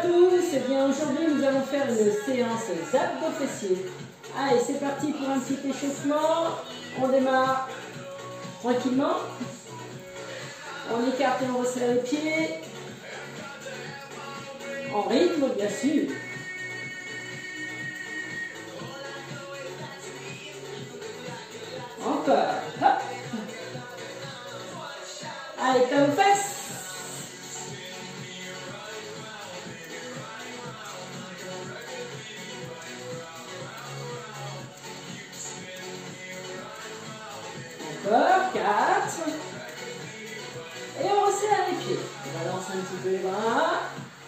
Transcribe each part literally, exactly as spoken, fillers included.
tous, et bien aujourd'hui nous allons faire une séance d'abdos fessiers. Allez, c'est parti pour un petit échauffement. On démarre tranquillement. On écarte et on resserre les pieds. En rythme, bien sûr. Encore. Hop. Allez, tas aux fesses. Encore, quatre. Et on resserre les pieds. On balance un petit peu les bras.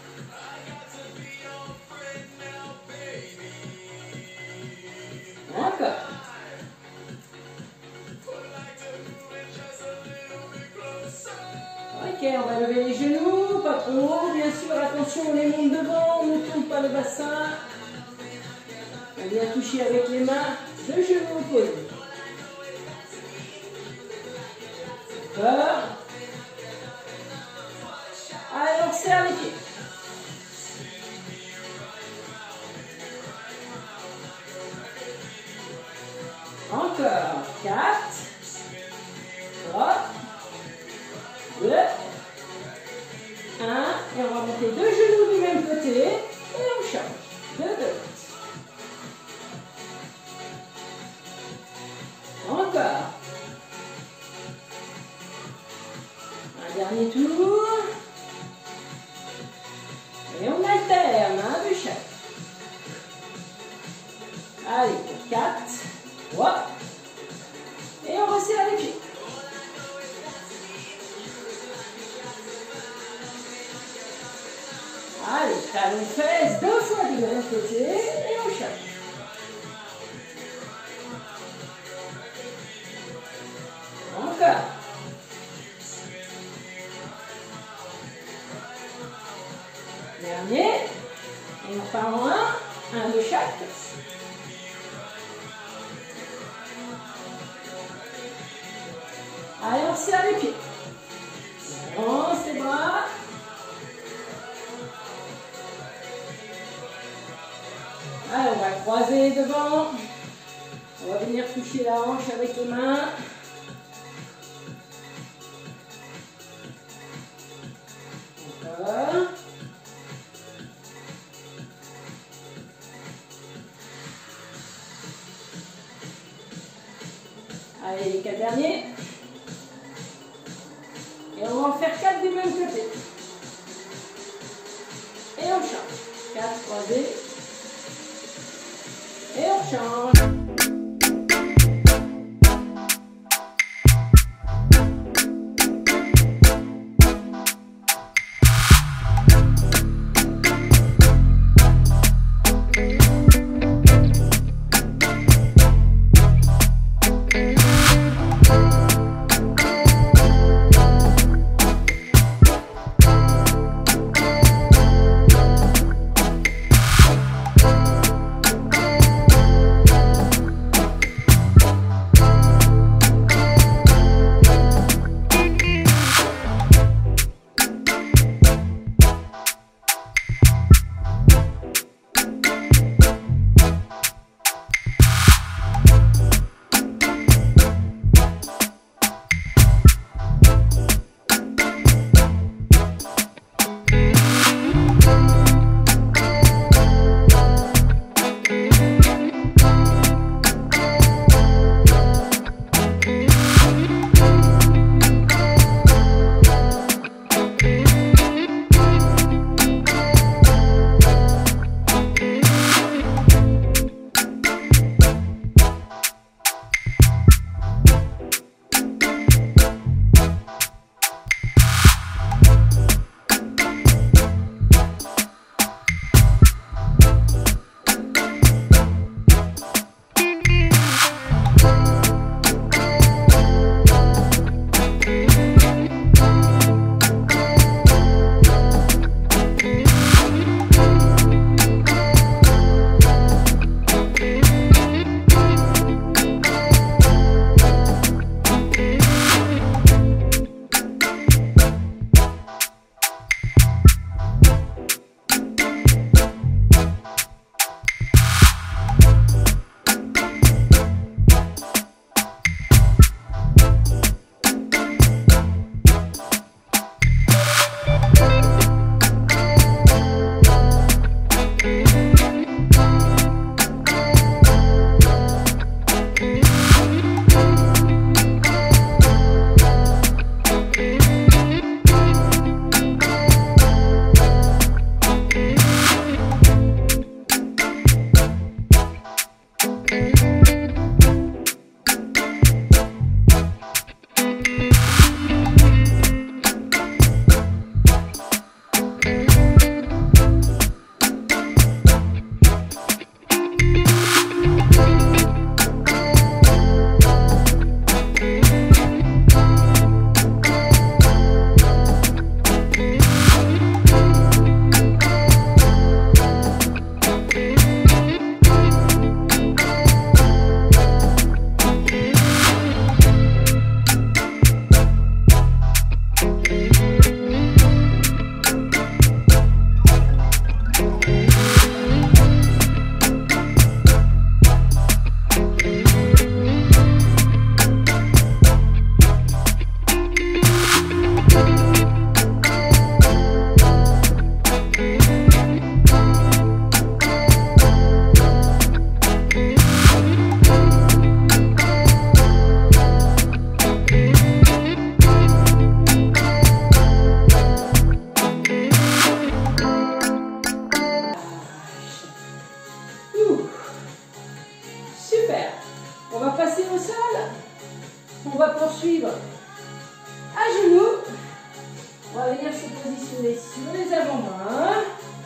Encore. Ok, on va lever les genoux, pas trop haut, bien sûr, attention, on les monte devant, on ne tourne pas le bassin. On vient toucher avec les mains, deux genoux opposés. Encore. Allez, on serre les pieds. Encore. quatre. trois. deux. un. Et on va monter deux genoux du même côté. Et on change. deux, deux. Encore. Un dernier tour. Et on alterne, un de chaque. Allez, pour quatre, trois. Et on resserre les pieds. Allez, talons fesses, deux fois du même côté. Et on change. Encore. Dernier. Et on part en un. Un de chaque. Allez, on serre les pieds. On avance les bras. Allez, on va croiser devant. On va venir toucher la hanche avec les mains. Encore. Allez, les quatre derniers. Et on va en faire quatre du même côté. Et on change. quatre croisés. Et on change. positionner sur les avant-bras.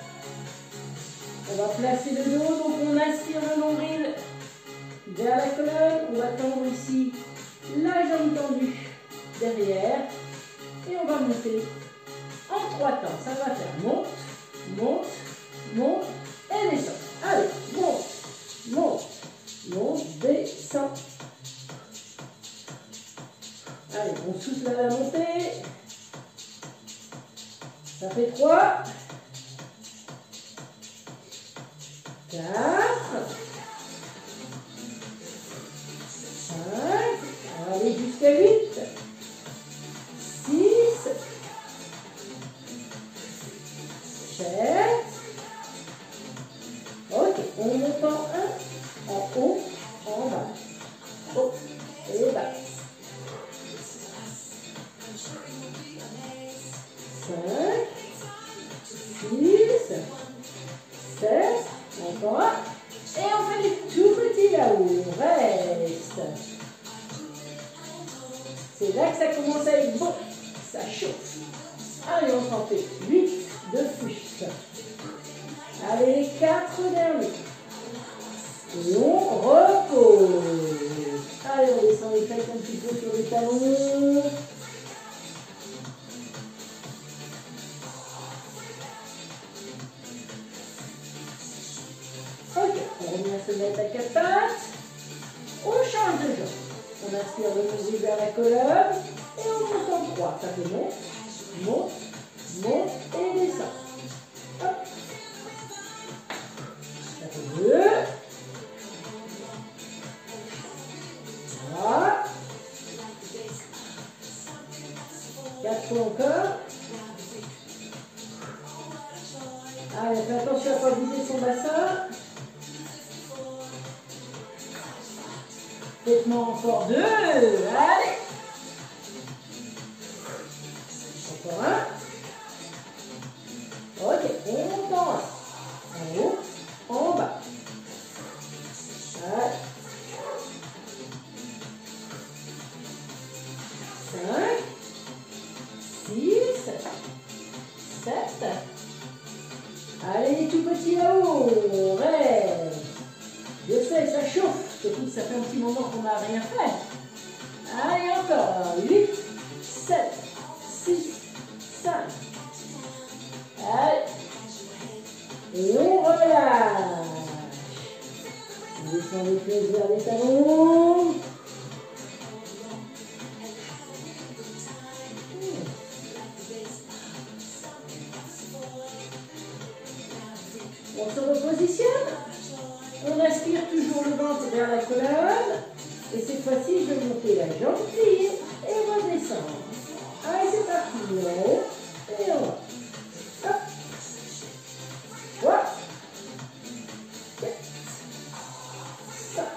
On va placer le dos, donc on aspire le nombril vers la colonne. On va tendre ici la jambe tendue derrière. Et on va monter en trois temps. Ça va faire monte, monte, monte et descend. Allez, monte, monte, monte, descend. Allez, on souffle à la montée. Ça fait trois. quatre. cinq. Allez, jusqu'à huit. six. sept. Ok, on monte en un, en haut, en bas. Haut et bas. cinq, six, sept, encore un. Et on fait des tout petits là-haut. Reste. C'est là que ça commence à être bon. Ça chauffe. Allez, on s'en fait huit de plus. Allez, les quatre derniers. Et on repose. Allez, on descend les fesses un petit peu sur les talons. Ok, on revient se mettre à quatre pattes. On change de jambe. On inspire le nombril vers la colonne. Et on monte en trois. Ça fait monte, monte, monte et descend. Hop. Ça fait deux. Trois. Quatre fois encore. Allez, fais attention à ne pas bouger son bassin. Faites-moi encore deux. Allez. Encore un. Ok, on monte en un. En haut, en bas. Allez. cinq, six, sept. Allez, les tout petits là-haut. Rêve. Je sais, ça chauffe. Surtout que ça fait un petit moment qu'on n'a rien fait. Allez, encore. huit, sept, six, cinq. Allez. Et on relâche. On descend les pieds vers les talons. On se repositionne. On aspire toujours le ventre vers la colonne. Et cette fois-ci, je vais monter la jambe pliée et redescendre. Allez, c'est parti. En haut et en bas. Hop. trois, quatre, cinq,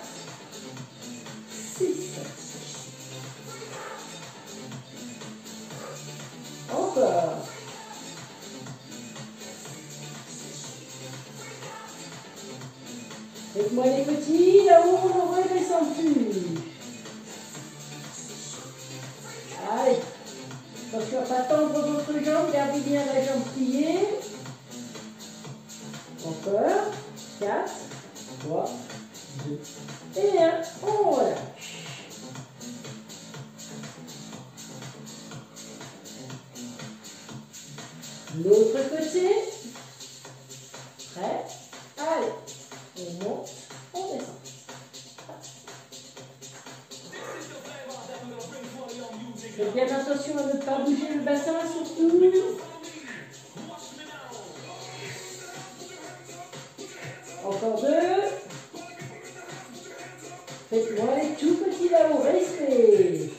six. Encore. Faites-moi les petits, là-haut, on ne redescend plus. Allez. Attention à ne pas tendre votre jambe, gardez bien la jambe pliée. Encore. quatre, trois, deux et un. On relâche. L'autre côté. Prêt? Allez. On monte, on descend. Faites bien attention à ne pas bouger le bassin surtout. Encore deux. Faites-moi les tout petits là-haut, restez.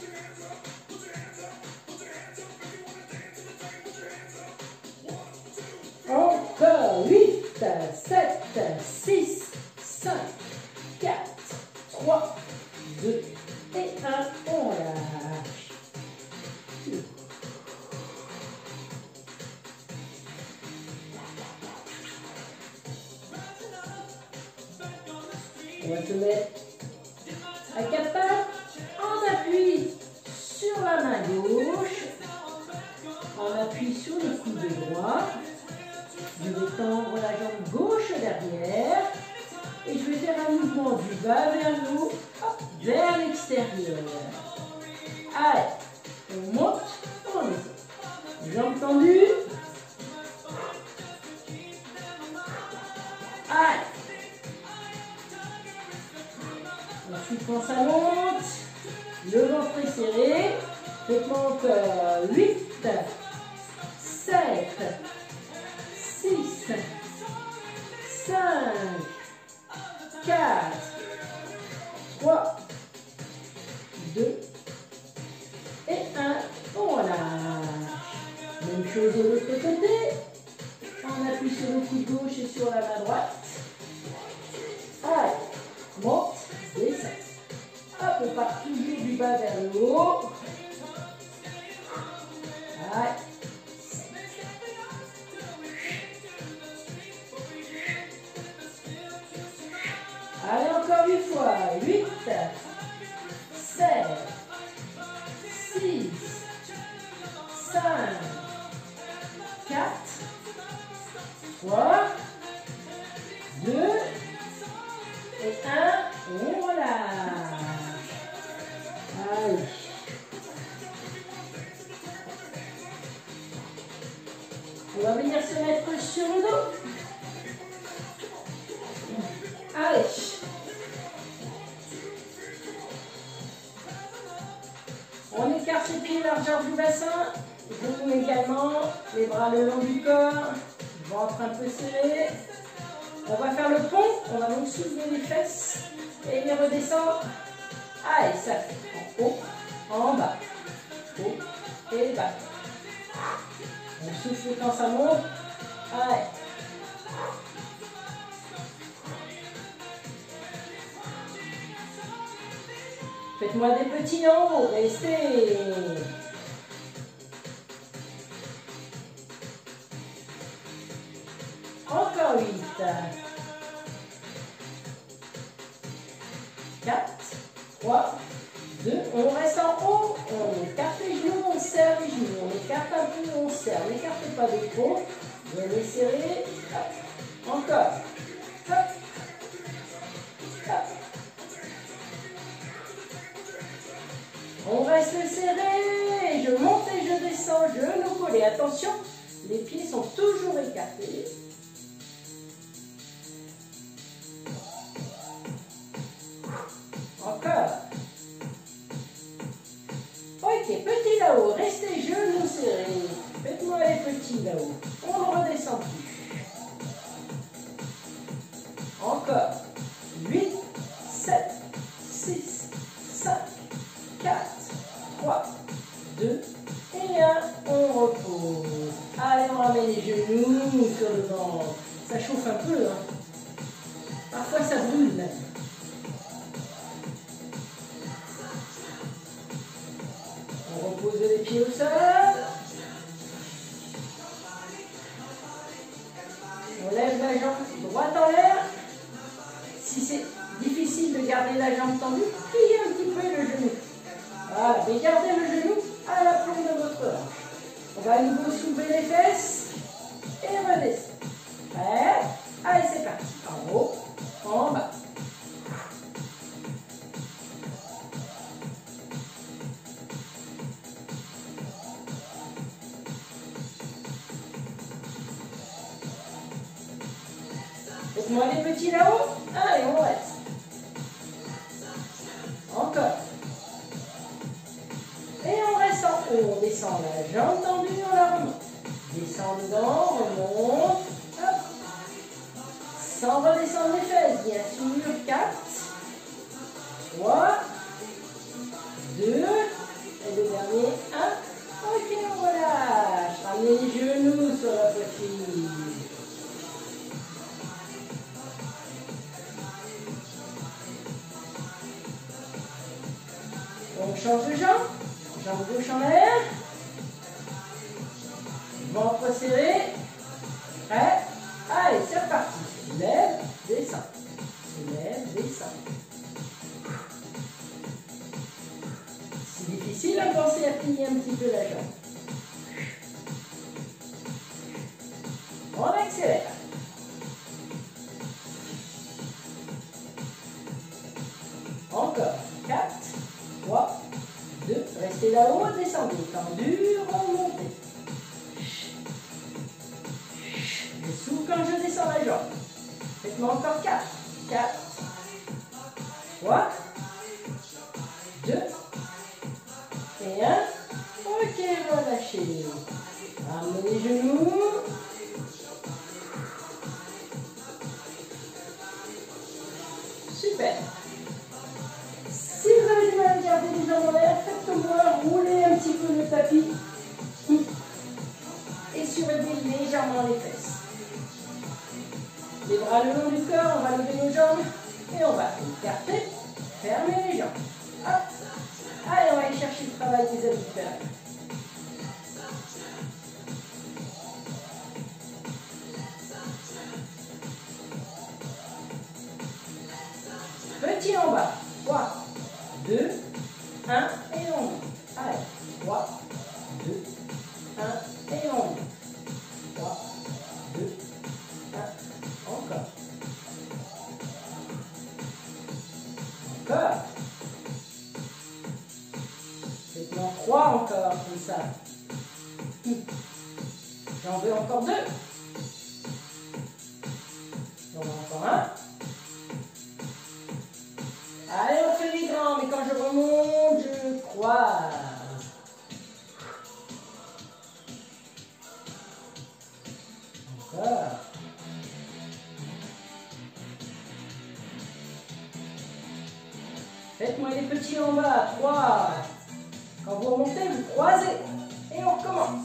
Encore huit, sept, six, cinq, quatre, trois, deux et un. On lâche. On va se mettre à quatre pattes. On appuie sur la main gauche. On appuie sur le coude. coude droit. Je vais tendre la jambe gauche derrière. Et je vais faire un mouvement du bas vers le haut, hop, vers l'extérieur. Allez, on monte, on descend. Jambes tendues. Allez. Ensuite, quand ça monte, le ventre est serré. Faites-moi encore huit, sept, six, cinq, quatre, trois, deux et un. On relâche. Même chose de l'autre côté. On appuie sur le coude gauche et sur la main droite. Allez, monte, descend. Hop, on part toujours du bas vers le haut. Allez. Allez, encore une fois. huit, sept, six, cinq, quatre, trois, deux et un. On relâche. Allez. On va venir se mettre sur le dos. Allez. On écarte les pieds largeur du bassin. Vous également. Les bras le long du corps. Ventre un peu serré. On va faire le pont. On va donc soulever les fesses. Et les redescendre. Allez, ça fait en haut, en bas. Haut et bas. On souffle quand ça monte. Allez. Faites-moi des petits en haut. Restez. Encore huit. quatre, trois, deux. On reste en haut. On écarte les genoux, on serre les genoux. On écarte un peu, on serre. N'écartez pas de trop. Vous allez serrer. Hop. Encore. Hop. Hop. On reste serré. Je monte et je descends. Genoux collés. Attention, les pieds sont toujours écartés. Encore. Ok, petit là-haut. Restez genoux serrés. Faites-moi les petits là-haut. On ne redescend plus. Encore. huit, sept, six, cinq, quatre, trois, deux et un. On repose. Allez, on ramène les genoux sur le ventre. Ça chauffe un peu. Hein. Parfois, ça brûle même. On repose les pieds au sol. On lève la jambe droite en l'air. Si c'est difficile de garder la jambe tendue, pliez un petit peu le genou. Voilà, mais gardez le genou à la paume de votre hanche. On va à nouveau soulever les fesses et redescendre. Prêt? Allez, c'est parti. En haut, en bas. Faites-moi les petits là-haut. Allez, on reste. Encore. Et on reste en haut. On descend la jambe tendue, on la remonte. Descendant, on remonte. Hop. Sans redescendre les fesses. Bien sûr. quatre, trois, deux, et le dernier, un. Ok, on relâche. Ramenez les genoux sur la poitrine. On change de jambe. Jambe gauche en l'air. Ventre serré. Prêt? Allez, c'est reparti. Lève, descend. Lève, descend. C'est difficile à penser à plier un petit peu la jambe. redescendez. Tendu, remontez. Je souffle quand je descends la jambe. Faites-moi encore quatre. quatre. trois. deux. Et un. Ok, relâchez. Ramenez les genoux. Super. Si vous avez du mal à garder les jambes en l'air, faites comme moi, roulez un petit peu le tapis et surlevez légèrement les fesses. Les bras le long du corps, on va lever nos jambes et on va écarter, fermer les jambes. Hop. Allez, on va aller chercher le travail des abducteurs. Petit en bas. trois, deux, un et on monte. Allez. trois, deux, un et on monte. trois, deux, un. Encore. Encore. Faites-moi trois encore, comme ça. J'en veux encore deux. J'en veux encore un. Allez, on fait les grands, mais quand je remonte, je croise. Encore. Faites-moi les petits en bas. trois. Quand vous remontez, vous croisez. Et on recommence.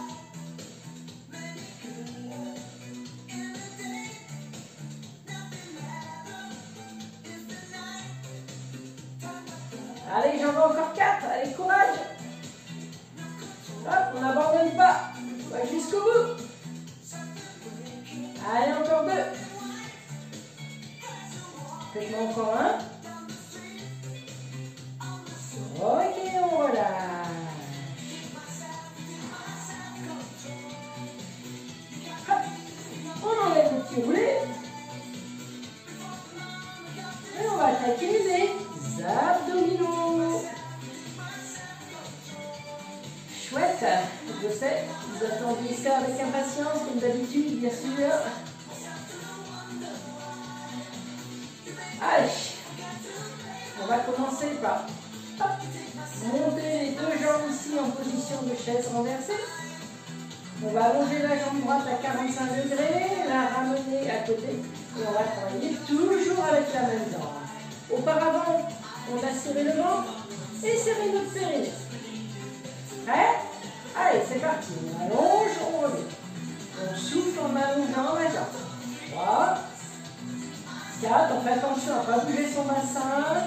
Allez, j'en veux encore quatre. Allez, courage. Hop, on n'abandonne pas. On va jusqu'au bout. Allez, encore deux. Faites-moi encore un. Ok, on relâche. Hop. On enlève le petit roulé. Et on va attaquer les abdominaux. Chouette. Je sais, vous attendiez ça avec impatience, comme d'habitude, bien sûr. Allez. On va commencer par hop, monter les deux jambes ici en position de chaise renversée. On va allonger la jambe droite à quarante-cinq degrés, la ramener à côté et on va travailler toujours avec la même jambe. Auparavant, on a serré le ventre et serré notre périnée. Prêt? Allez, c'est parti. On allonge, on revient. On souffle en allongeant la jambe. trois, quatre, on fait attention à ne pas bouger son bassin.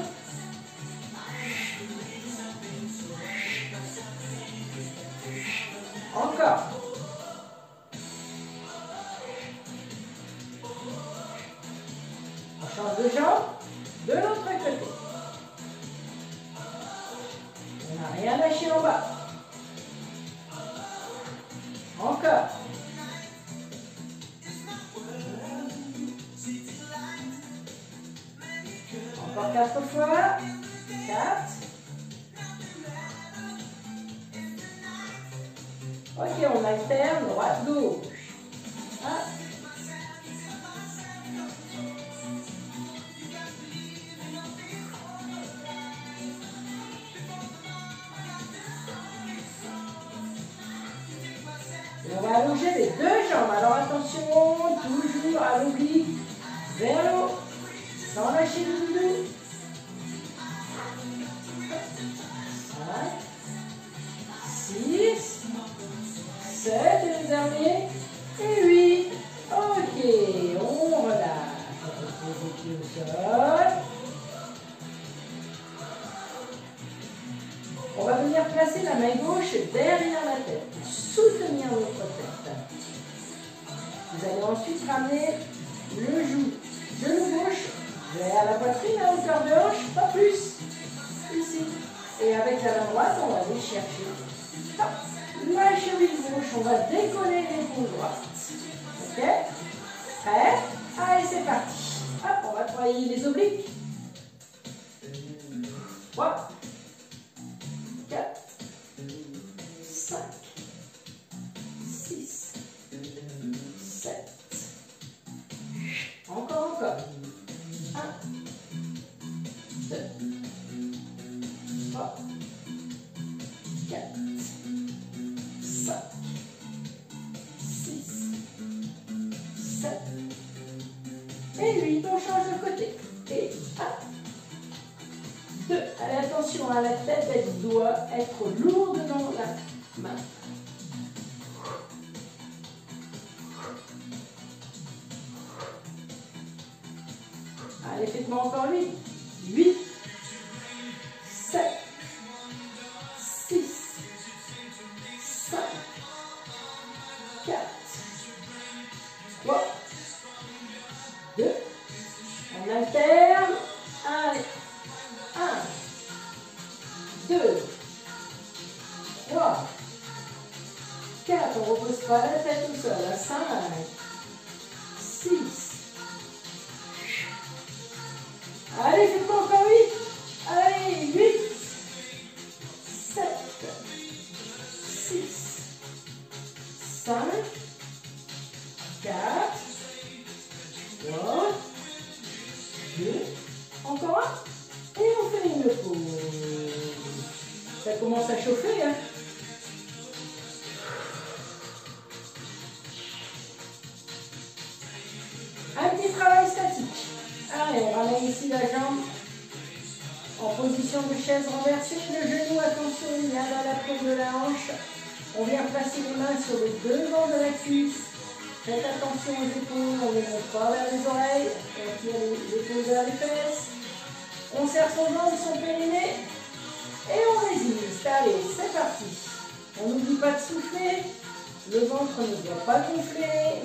Encore. On change de jambe de l'autre côté. On n'a rien lâché en bas. Encore. Encore quatre fois. quatre. Ok, on alterne droite, gauche. Ah. Et on va allonger les deux jambes. Alors attention, toujours à l'oblique, vers le haut, sans lâcher le doudou. cinq, six, sept, et le dernier, et huit. Ok, on relâche. On repose les pieds au sol. On va venir placer la main gauche derrière la tête pour soutenir notre tête. Vous allez ensuite ramener le genou, genou gauche vers la poitrine à hauteur de hanche, pas plus. Ici. Et avec la main droite, on va aller chercher. Hop. La cheville gauche, on va décoller l'épaule droite. Ok? Prêt? Allez, c'est parti. Hop, on va travailler les obliques. trois, quatre, cinq, six, sept. Encore, encore. un, deux, trois, quatre, cinq, six, sept et huit. On change de côté. Et un, deux. Allez, attention, à la tête, elle doit être lourde dans la main. Allez, faites-moi encore huit. huit, sept, six, cinq, quatre, trois, deux. On alterne. Allez. un, deux, trois, quatre. On ne repose pas la tête au sol. cinq, six. Allez, faites-moi encore huit. Allez, huit, sept, six, cinq, quatre, trois, deux, encore un. Et on fait une pause. Ça commence à chauffer, hein. Un petit travail statique. Allez, on ramène ici la jambe en position de chaise renversée. Le genou, attention, il vient dans la paume de la hanche. On vient placer les mains sur le devant de la cuisse. Faites attention aux épaules, on ne les monte pas vers les oreilles. On tire les épaules vers les fesses. On serre son ventre, son périnée. Et on résiste. Allez, c'est parti. On n'oublie pas de souffler. Le ventre ne doit pas gonfler.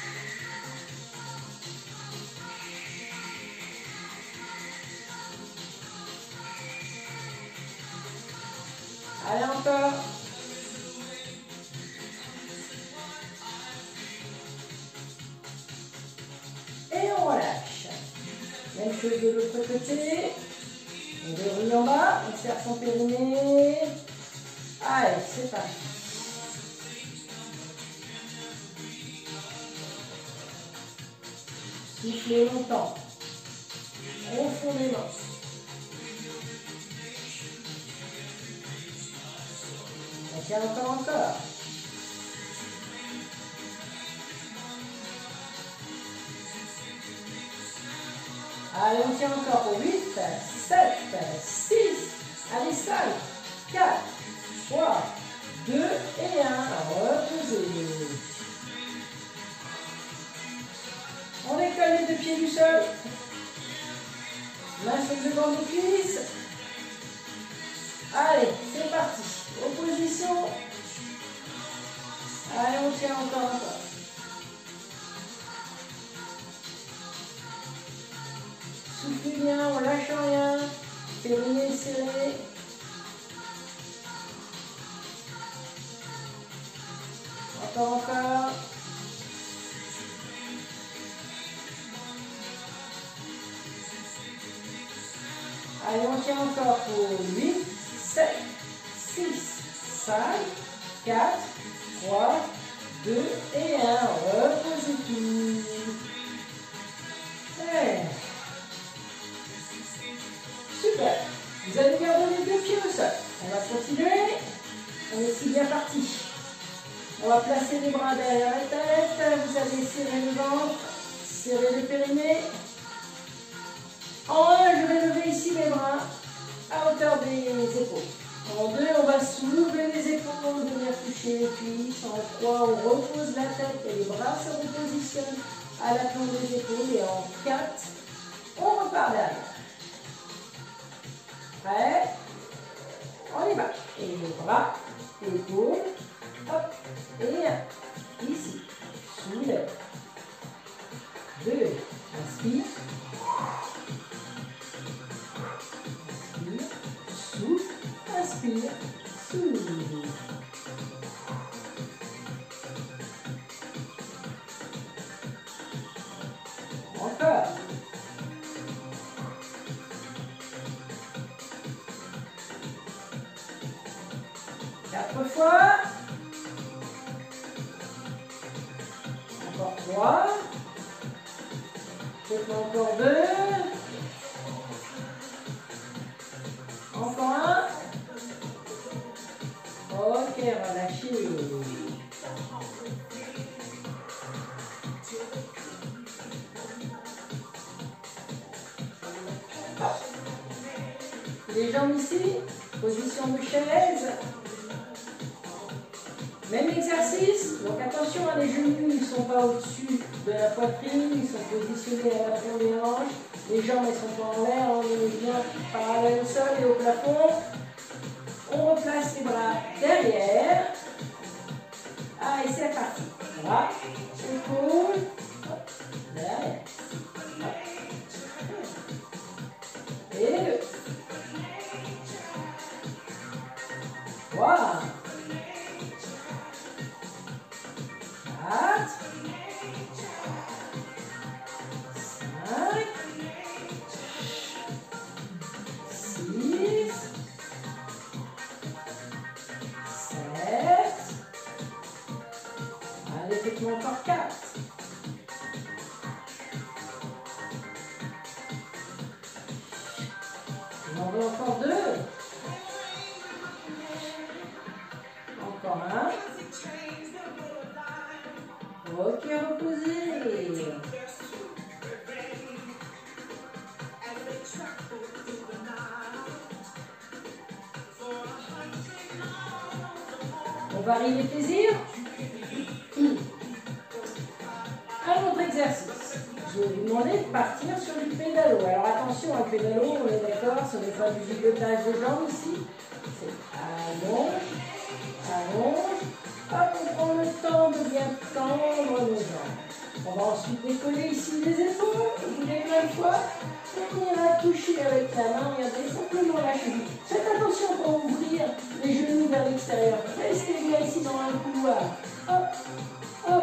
Allez, encore. Et on relâche. Même chose de l'autre côté. On verrouille en bas. On serre son périnée. Allez, c'est parti. Soufflez longtemps. Profondément. On tient encore, encore. Allez, on tient encore pour huit, sept, six, allez, cinq, quatre, trois, deux et un. Reposez. On décolle les deux pieds du sol. Main sur le devant des cuisses. Allez, c'est parti. Opposition. Allez, on tient encore, encore. Soufflez bien, on lâche rien. Périnée serré. Encore, encore. Allez, on tient encore pour huit, sept, six, cinq, quatre, trois, deux et un. Reposez tout. Ouais. Super. Vous allez garder les deux pieds au sol. On va continuer. On est si bien parti. On va placer les bras derrière la tête. Vous allez serrer le ventre, serrer le périnée. En un, je vais lever ici mes bras à hauteur des épaules. En deux, on va soulever les épaules, venir toucher les cuisses. En trois, on repose la tête et les bras se repositionnent à la plante des épaules. Et en quatre, on repart derrière. Prêt? On y va. Et les bras, épaules, hop, et un. Ici, soulève. Deux, inspire. Souffle, inspire, souffle. Encore. Quatre fois. trois. Faites encore deux. Encore un. Ok, relâchez. Les jambes ici, position de chaise. Même exercice, donc attention, hein, les genoux ils ne sont pas au-dessus de la poitrine, ils sont positionnés à l'avant des hanches. Les jambes elles sont pas en l'air, on est bien parallèle au sol et au plafond. On replace les bras derrière. Ah, et c'est parti. Voilà, épaule, derrière. Et deux. Voilà. Quatre. Cinq. Six. Sept. Allez, faites-moi encore quatre. On veut encore deux. Encore un. Ok, reposez. On varie les plaisirs. Un autre exercice. Je vais vous demander de partir sur du pédalo. Alors attention, un pédalo, on est d'accord, ce n'est pas du gigotage de jambes ici. C'est allonge, allonge. Hop, on prend le temps de bien tendre nos jambes. On va ensuite décoller ici les épaules. Vous voulez plein de fois. On ira toucher avec la main. Regardez, simplement la cheville. Faites attention pour ouvrir les genoux vers l'extérieur. Restez bien ici dans un couloir. Hop, hop.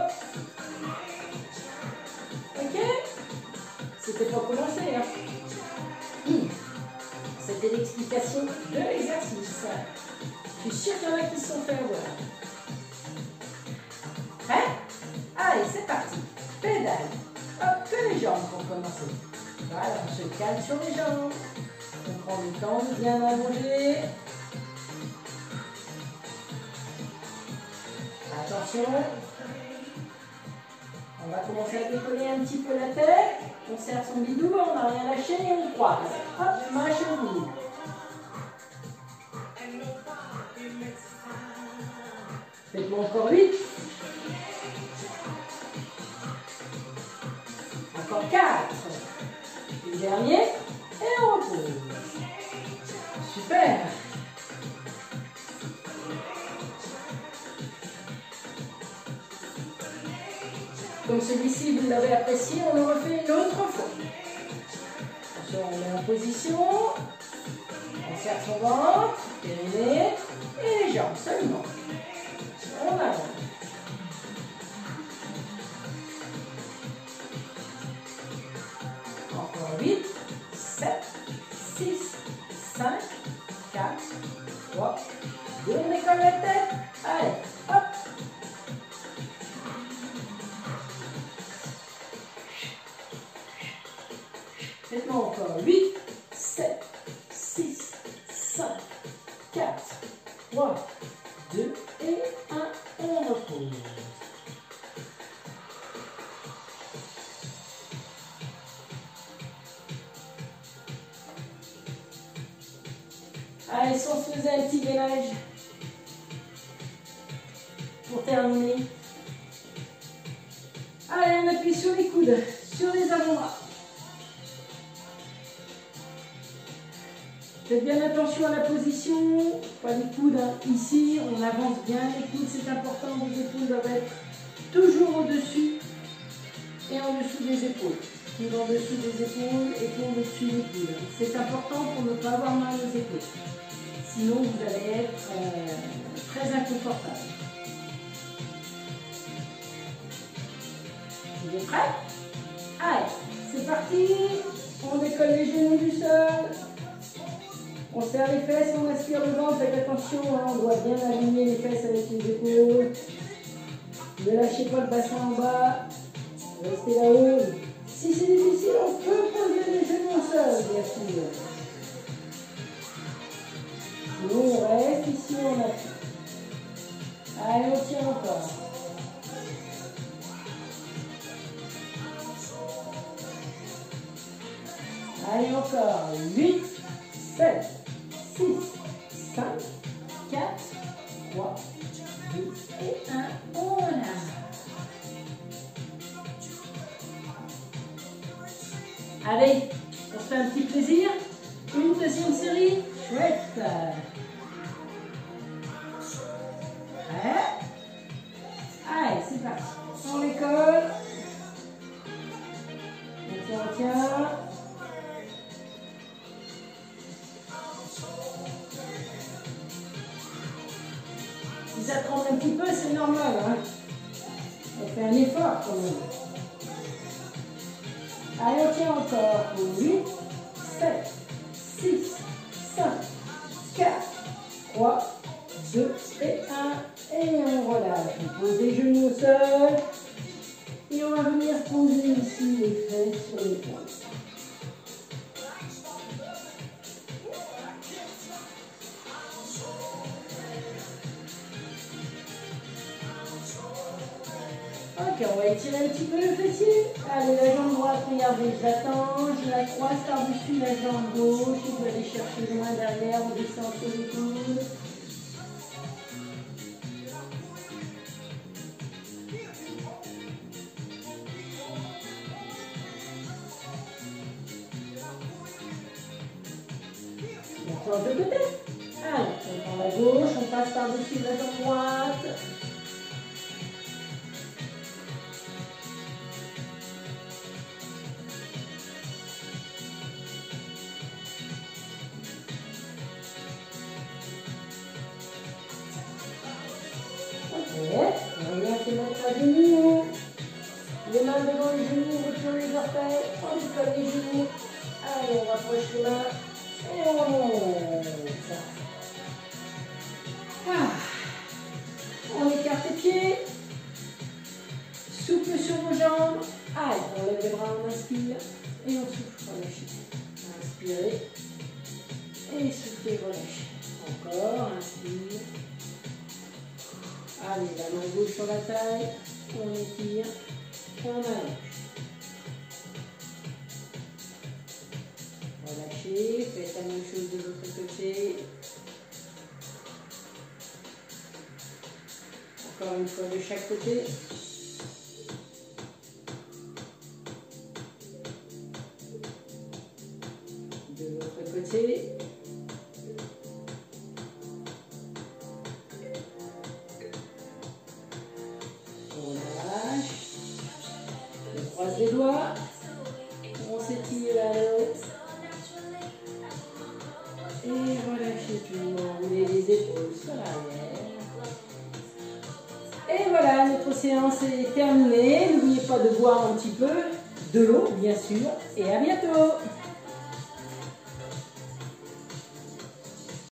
Ok? C'était pas commencé, hein? C'était l'explication de l'exercice. Je suis sûre qu'il y en a qui se sont fait avoir. Prêt? Allez, c'est parti. Pédale. Hop, que les jambes pour commencer. Voilà, on se calme sur les jambes. On prend le temps de bien allonger. Attention. On va commencer à décoller un petit peu la tête. On serre son bidou, on n'a rien lâché et on croise. Hop, main cheville. Faites-moi encore huit. Encore quatre. Le dernier. Et on repose. Super. Comme celui-ci, vous l'avez apprécié, on le refait une autre fois. Attention, on est en position. On serre son ventre, périnée et les jambes seulement. On avance. Encore huit, sept, six, cinq, quatre, trois, deux, on décolle la tête. Allez, hop. Faites-moi encore huit, sept, six, cinq, quatre, trois, deux et un. On repose. Allez, si on se faisait un petit gainage pour terminer. Allez, on appuie sur les coudes, sur les avant-bras. Faites bien attention à la position, pas les coudes hein. Ici, on avance bien les coudes, c'est important, vos épaules doivent être toujours au-dessus et en dessous des épaules. Coude en dessous des épaules, épaules au-dessus des coudes. C'est important pour ne pas avoir mal aux épaules. Sinon, vous allez être euh, très inconfortable. Vous êtes prêts? Allez, c'est parti. On décolle les genoux du sol. On serre les fesses, on aspire le ventre. Faites attention, hein, on doit bien aligner les fesses avec les épaules. Ne lâchez pas le bassin en bas. Restez là-haut. Si c'est difficile, on peut poser les genoux au sol, bien sûr. Sinon, on reste ici, on appuie. Allez, on tire encore. Allez, encore. huit, sept, six, cinq, quatre, trois, deux et un. On a. Allez, on se fait un petit plaisir. Une deuxième série. Chouette. Ouais. Allez, c'est parti. On les colle. On tient, on tient. Si ça tremble un petit peu, c'est normal. Hein. On fait un effort quand même. Allez, on tient encore. huit, sept, six, cinq, quatre, trois, deux et un. Et on relâche. On pose les genoux au sol. Et on va venir poser ici les fesses sur les poings. Ok, on va étirer un petit peu le fessier. Allez, la jambe droite, regardez, j'attends, je la croise par-dessus la jambe gauche. Je vais aller chercher loin derrière, on descend sur les coudes. On change de côté. Allez, on prend la gauche, on passe par-dessus la jambe droite. On revient se mettre à genoux. Les mains devant les genoux, on retire les orteils, on décolle les genoux. Allez, on rapproche les mains et on monte. Ah. On écarte les pieds. Souple sur vos jambes. Allez, on lève les bras, on inspire et on souffle, relâchez. Inspirez et soufflez, relâchez. Encore, inspire. Allez, la main gauche sur la taille, on étire, on allonge. Relâchez, faites la même chose de l'autre côté. Encore une fois de chaque côté. De l'autre côté. Les doigts, on s'étire à l'autre et relâchez tout, enroulez les épaules sur l'arrière. Et voilà, notre séance est terminée. N'oubliez pas de boire un petit peu de l'eau, bien sûr, et à bientôt.